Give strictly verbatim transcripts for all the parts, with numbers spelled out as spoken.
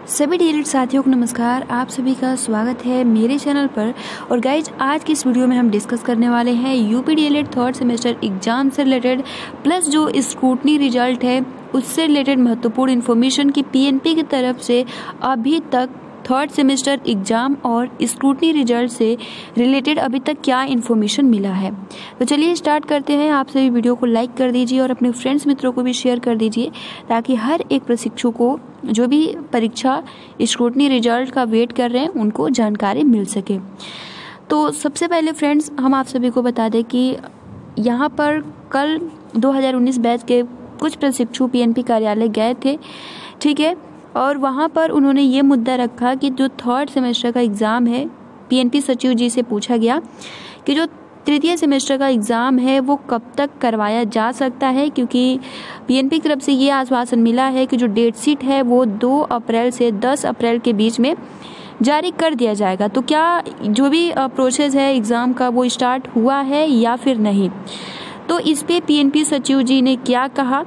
सभी डीएलएड साथियों को नमस्कार। आप सभी का स्वागत है मेरे चैनल पर। और गाइज, आज की इस वीडियो में हम डिस्कस करने वाले हैं UP DElEd third semester exam से रिलेटेड प्लस जो स्क्रूटनी रिजल्ट है उससे रिलेटेड महत्वपूर्ण इन्फॉर्मेशन की पीएनपी की तरफ से अभी तक थर्ड सेमेस्टर एग्जाम और स्क्रूटनी रिजल्ट से रिलेटेड अभी तक क्या इन्फॉर्मेशन मिला है। तो चलिए स्टार्ट करते हैं। आप सभी वीडियो को लाइक कर दीजिए और अपने फ्रेंड्स मित्रों को भी शेयर कर दीजिए ताकि हर एक प्रशिक्षु को जो भी परीक्षा स्क्रूटनी रिजल्ट का वेट कर रहे हैं उनको जानकारी मिल सके। तो सबसे पहले फ्रेंड्स, हम आप सभी को बता दें कि यहाँ पर कल दो हज़ार उन्नीस बैच के कुछ प्रशिक्षु पीएनपी कार्यालय गए थे, ठीक है, और वहाँ पर उन्होंने ये मुद्दा रखा कि जो थर्ड सेमेस्टर का एग्ज़ाम है, पीएनपी सचिव जी से पूछा गया कि जो तृतीय सेमेस्टर का एग्ज़ाम है वो कब तक करवाया जा सकता है, क्योंकि पीएनपी की तरफ से ये आश्वासन मिला है कि जो डेट शीट है वो दो अप्रैल से दस अप्रैल के बीच में जारी कर दिया जाएगा। तो क्या जो भी प्रोसेस है एग्ज़ाम का वो स्टार्ट हुआ है या फिर नहीं, तो इस पे पीएनपी सचिव जी ने क्या कहा।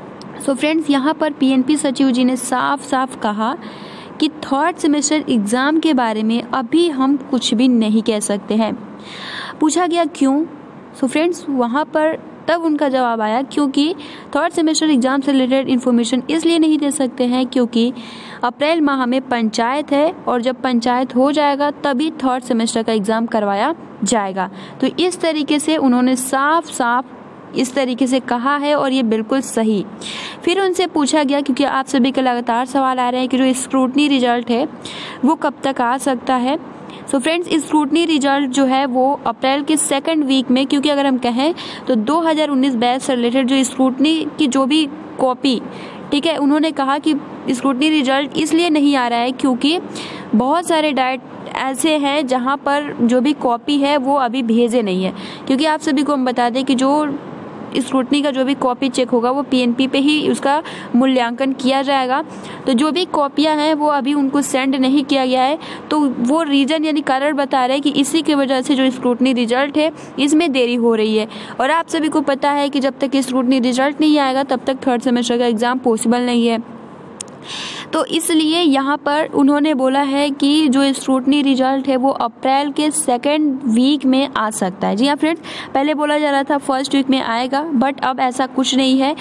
सो फ्रेंड्स, यहाँ पर पीएनपी सचिव जी ने साफ साफ कहा कि थर्ड सेमेस्टर एग्ज़ाम के बारे में अभी हम कुछ भी नहीं कह सकते हैं। पूछा गया क्यों। सो फ्रेंड्स, वहाँ पर तब उनका जवाब आया क्योंकि थर्ड सेमेस्टर एग्ज़ाम से रिलेटेड इन्फॉर्मेशन इसलिए नहीं दे सकते हैं क्योंकि अप्रैल माह में पंचायत है और जब पंचायत हो जाएगा तभी थर्ड सेमेस्टर का एग्ज़ाम करवाया जाएगा। तो इस तरीके से उन्होंने साफ साफ इस तरीके से कहा है और ये बिल्कुल सही। फिर उनसे पूछा गया, क्योंकि आप सभी के लगातार सवाल आ रहे हैं कि जो स्क्रूटनी रिजल्ट है वो कब तक आ सकता है। सो फ्रेंड्स, स्क्रूटनी रिजल्ट जो है वो अप्रैल के सेकंड वीक में, क्योंकि अगर हम कहें तो दो हज़ार उन्नीस बैच से रिलेटेड जो स्क्रूटनी की जो भी कॉपी, ठीक है, उन्होंने कहा कि स्क्रूटनी रिजल्ट इसलिए नहीं आ रहा है क्योंकि बहुत सारे डाइट ऐसे हैं जहां पर जो भी कॉपी है वो अभी भेजे नहीं है। क्योंकि आप सभी को हम बता दें कि जो स्क्रूटनी का जो भी कॉपी चेक होगा वो पीएनपी पे ही उसका मूल्यांकन किया जाएगा। तो जो भी कॉपियां हैं वो अभी उनको सेंड नहीं किया गया है, तो वो रीजन यानी कारण बता रहे हैं कि इसी की वजह से जो स्क्रूटनी रिजल्ट है इसमें देरी हो रही है। और आप सभी को पता है कि जब तक स्क्रूटनी रिजल्ट नहीं आएगा तब तक थर्ड सेमेस्टर का एग्ज़ाम पॉसिबल नहीं है। तो इसलिए यहाँ पर उन्होंने बोला है कि जो स्क्रूटनी रिजल्ट है वो अप्रैल के सेकेंड वीक में आ सकता है। जी हाँ फ्रेंड्स, पहले बोला जा रहा था फर्स्ट वीक में आएगा, बट अब ऐसा कुछ नहीं है।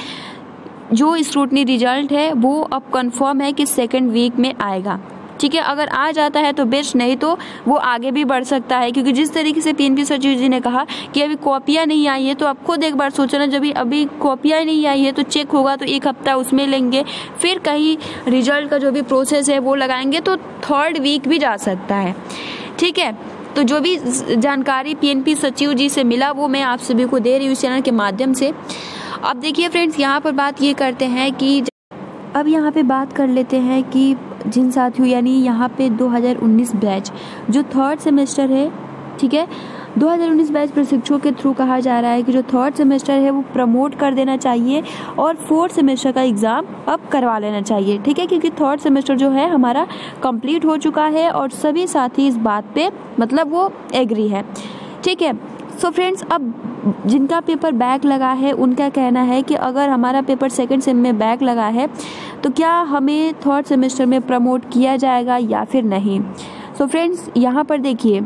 जो स्क्रूटनी रिजल्ट है वो अब कंफर्म है कि सेकेंड वीक में आएगा, ठीक है। अगर आ जाता है तो बेस्ट, नहीं तो वो आगे भी बढ़ सकता है। क्योंकि जिस तरीके से पीएनपी सचिव जी ने कहा कि अभी कॉपियाँ नहीं आई है, तो आप खुद एक बार सोचना, जब अभी कॉपियाँ नहीं आई है तो चेक होगा तो एक हफ्ता उसमें लेंगे, फिर कहीं रिजल्ट का जो भी प्रोसेस है वो लगाएंगे, तो थर्ड वीक भी जा सकता है, ठीक है। तो जो भी जानकारी पीएनपी सचिव जी से मिला वो मैं आप सभी को दे रही हूँ इस चैनल के माध्यम से। अब देखिए फ्रेंड्स, यहाँ पर बात ये करते हैं कि अब यहाँ पे बात कर लेते हैं कि जिन साथियों यानी यहाँ पे दो हज़ार उन्नीस बैच जो थर्ड सेमेस्टर है, ठीक है, दो हज़ार उन्नीस बैच प्रशिक्षुओं के थ्रू कहा जा रहा है कि जो थर्ड सेमेस्टर है वो प्रमोट कर देना चाहिए और फोर्थ सेमेस्टर का एग्ज़ाम अब करवा लेना चाहिए, ठीक है, क्योंकि थर्ड सेमेस्टर जो है हमारा कंप्लीट हो चुका है और सभी साथी इस बात पे मतलब वो एग्री है, ठीक है। सो फ्रेंड्स, अब जिनका पेपर बैक लगा है उनका कहना है कि अगर हमारा पेपर सेकंड सेम में बैक लगा है तो क्या हमें थर्ड सेमेस्टर में प्रमोट किया जाएगा या फिर नहीं। सो फ्रेंड्स, यहाँ पर देखिए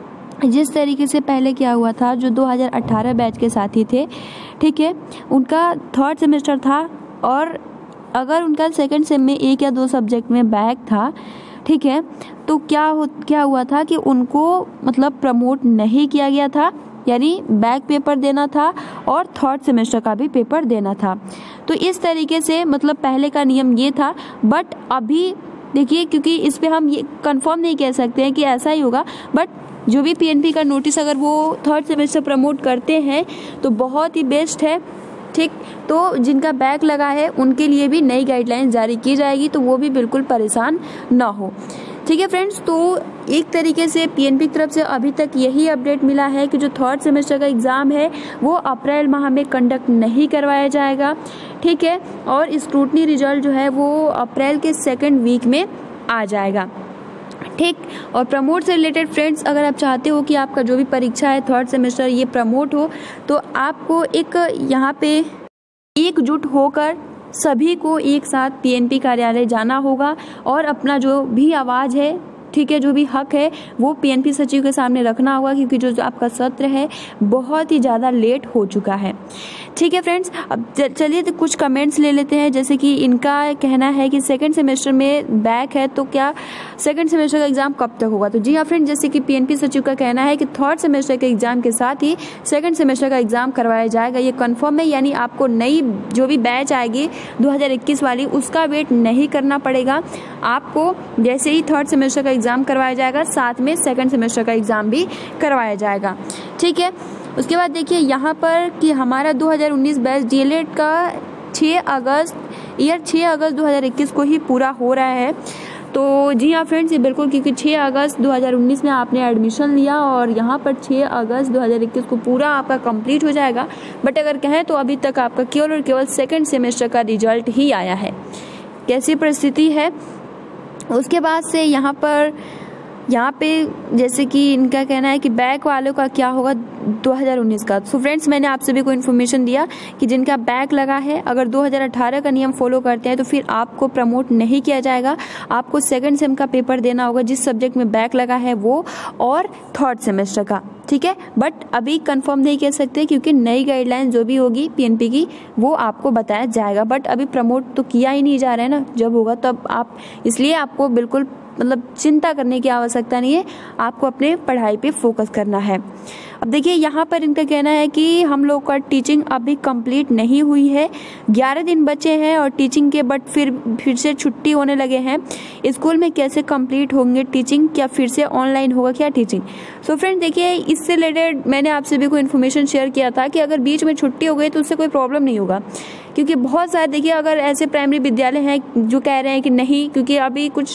जिस तरीके से पहले क्या हुआ था, जो दो हज़ार अठारह बैच के साथी थे, ठीक है, उनका थर्ड सेमेस्टर था और अगर उनका सेकंड सेम में एक या दो सब्जेक्ट में बैक था, ठीक है, तो क्या हो क्या हुआ था कि उनको मतलब प्रमोट नहीं किया गया था, यानी बैक पेपर देना था और थर्ड सेमेस्टर का भी पेपर देना था। तो इस तरीके से मतलब पहले का नियम ये था, बट अभी देखिए, क्योंकि इस पे हम ये कंफर्म नहीं कह सकते हैं कि ऐसा ही होगा, बट जो भी पीएनपी का नोटिस अगर वो थर्ड सेमेस्टर प्रमोट करते हैं तो बहुत ही बेस्ट है, ठीक। तो जिनका बैक लगा है उनके लिए भी नई गाइडलाइंस जारी की जाएगी, तो वो भी बिल्कुल परेशान ना हो, ठीक है फ्रेंड्स। तो एक तरीके से पीएनपी की तरफ से अभी तक यही अपडेट मिला है कि जो थर्ड सेमेस्टर का एग्ज़ाम है वो अप्रैल माह में कंडक्ट नहीं करवाया जाएगा, ठीक है, और स्क्रूटनी रिजल्ट जो है वो अप्रैल के सेकेंड वीक में आ जाएगा, ठीक। और प्रमोट से रिलेटेड फ्रेंड्स, अगर आप चाहते हो कि आपका जो भी परीक्षा है थर्ड सेमेस्टर ये प्रमोट हो, तो आपको एक यहाँ पे एकजुट होकर सभी को एक साथ पीएनपी कार्यालय जाना होगा और अपना जो भी आवाज़ है, ठीक है, जो भी हक है वो पीएनपी सचिव के सामने रखना होगा, क्योंकि जो, जो आपका सत्र है बहुत ही ज़्यादा लेट हो चुका है। ठीक है फ्रेंड्स, अब चलिए तो कुछ कमेंट्स ले लेते हैं। जैसे कि इनका कहना है कि सेकंड सेमेस्टर में बैक है तो क्या सेकंड सेमेस्टर का एग्जाम कब तक होगा। तो जी हाँ फ्रेंड्स, जैसे कि पीएनपी सचिव का कहना है कि थर्ड सेमेस्टर के एग्जाम के साथ ही सेकंड सेमेस्टर का एग्जाम करवाया जाएगा। ये कन्फर्म है, यानी आपको नई जो भी बैच आएगी दो हज़ार इक्कीस वाली उसका वेट नहीं करना पड़ेगा। आपको जैसे ही थर्ड सेमेस्टर का एग्जाम करवाया जाएगा साथ में सेकंड सेमेस्टर का एग्जाम भी करवाया जाएगा। ठीक है, उसके बाद देखिए यहाँ पर कि हमारा दो हज़ार उन्नीस बैच डीएलएड का छह अगस्त ईयर छह अगस्त दो हज़ार इक्कीस को ही पूरा हो रहा है। तो जी हाँ फ्रेंड्स, ये बिल्कुल, क्योंकि छह अगस्त दो हज़ार उन्नीस में आपने एडमिशन लिया और यहाँ पर छह अगस्त दो हज़ार इक्कीस को पूरा आपका कंप्लीट हो जाएगा। बट अगर कहें तो अभी तक आपका केवल और केवल सेकंड सेमेस्टर का रिजल्ट ही आया है। कैसी परिस्थिति है। उसके बाद से यहाँ पर यहाँ पे जैसे कि इनका कहना है कि बैक वालों का क्या होगा दो हज़ार उन्नीस का। सो फ्रेंड्स, मैंने आप सभी को इन्फॉर्मेशन दिया कि जिनका बैक लगा है, अगर दो हज़ार अठारह का नियम फॉलो करते हैं तो फिर आपको प्रमोट नहीं किया जाएगा। आपको सेकंड सेम का पेपर देना होगा जिस सब्जेक्ट में बैक लगा है वो, और थर्ड सेमेस्टर का। ठीक है, बट अभी कंफर्म नहीं कह सकते क्योंकि नई गाइडलाइन जो भी होगी पीएनपी की वो आपको बताया जाएगा। बट अभी प्रमोट तो किया ही नहीं जा रहा है ना, जब होगा तब आप, इसलिए आपको बिल्कुल मतलब चिंता करने की आवश्यकता नहीं है, आपको अपने पढ़ाई पे फोकस करना है। अब देखिए यहाँ पर इनका कहना है कि हम लोग का टीचिंग अभी कंप्लीट नहीं हुई है, ग्यारह दिन बचे हैं और टीचिंग के, बट फिर फिर से छुट्टी होने लगे हैं। स्कूल में कैसे कंप्लीट होंगे टीचिंग, क्या फिर से ऑनलाइन होगा क्या टीचिंग। सो फ्रेंड देखिए, इससे रिलेटेड मैंने आप सभी को इन्फॉर्मेशन शेयर किया था कि अगर बीच में छुट्टी हो गई तो उससे कोई प्रॉब्लम नहीं होगा, क्योंकि बहुत सारे देखिए अगर ऐसे प्राइमरी विद्यालय हैं जो कह रहे हैं कि नहीं, क्योंकि अभी कुछ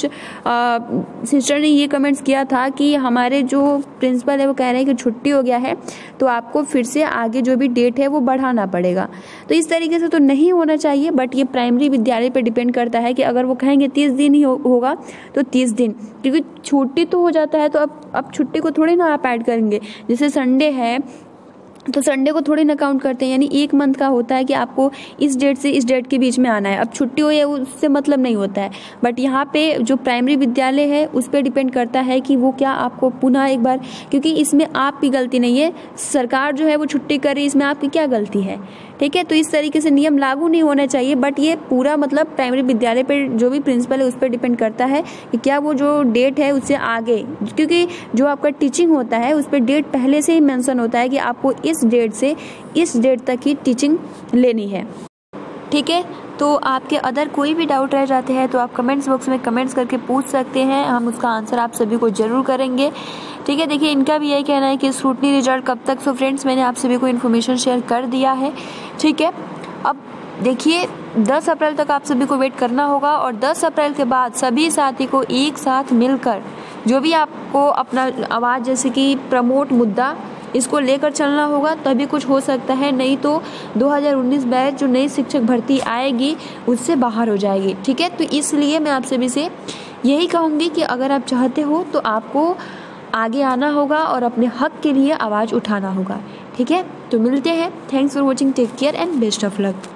सिस्टर ने ये कमेंट्स किया था कि हमारे जो प्रिंसिपल है वो कह रहे हैं कि छुट्टी हो गया है तो आपको फिर से आगे जो भी डेट है वो बढ़ाना पड़ेगा। तो इस तरीके से तो नहीं होना चाहिए, बट ये प्राइमरी विद्यालय पर डिपेंड करता है कि अगर वो कहेंगे तीस दिन ही हो, होगा तो तीस दिन, क्योंकि छुट्टी तो हो जाता है तो अब अब छुट्टी को थोड़ी ना आप ऐड करेंगे। जैसे संडे है तो संडे को थोड़ी ना काउंट करते हैं, यानी एक मंथ का होता है कि आपको इस डेट से इस डेट के बीच में आना है। अब छुट्टी हो या उससे मतलब नहीं होता है, बट यहाँ पे जो प्राइमरी विद्यालय है उस पर डिपेंड करता है कि वो क्या आपको पुनः एक बार, क्योंकि इसमें आपकी गलती नहीं है, सरकार जो है वो छुट्टी कर रही है, इसमें आपकी क्या गलती है। ठीक है, तो इस तरीके से नियम लागू नहीं होना चाहिए, बट ये पूरा मतलब प्राइमरी विद्यालय पर जो भी प्रिंसिपल है उस पर डिपेंड करता है कि क्या वो जो डेट है उससे आगे, क्योंकि जो आपका टीचिंग होता है उस पर डेट पहले से ही मेंशन होता है कि आपको इस डेट से इस डेट तक की टीचिंग लेनी है। ठीक है, तो आपके अदर कोई भी डाउट रह जाते हैं तो आप कमेंट्स बॉक्स में कमेंट्स करके पूछ सकते हैं, हम उसका आंसर आप सभी को जरूर करेंगे। ठीक है, देखिए इनका भी यही कहना है कि स्क्रूटनी रिजल्ट कब तक। सो फ्रेंड्स, मैंने आप सभी को इन्फॉर्मेशन शेयर कर दिया है। ठीक है, अब देखिए दस अप्रैल तक आप सभी को वेट करना होगा और दस अप्रैल के बाद सभी साथी को एक साथ मिलकर जो भी आपको अपना आवाज़, जैसे कि प्रमोट मुद्दा, इसको लेकर चलना होगा, तभी कुछ हो सकता है, नहीं तो दो हज़ार उन्नीस बैच जो नई शिक्षक भर्ती आएगी उससे बाहर हो जाएगी। ठीक है, तो इसलिए मैं आप सभी से यही कहूँगी कि अगर आप चाहते हो तो आपको आगे आना होगा और अपने हक के लिए आवाज़ उठाना होगा। ठीक है, तो मिलते हैं। Thanks for watching, take care and best of luck.